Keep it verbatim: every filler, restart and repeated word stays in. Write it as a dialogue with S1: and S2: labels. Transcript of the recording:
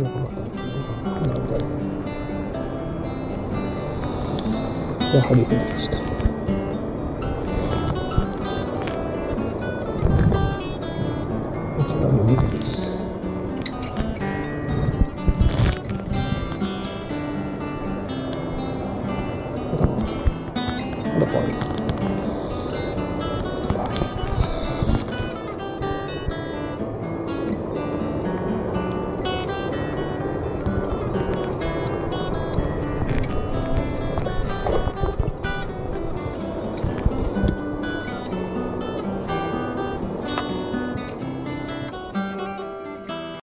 S1: のかな。なんだろう。やはり船でした。こちらのビルです。だから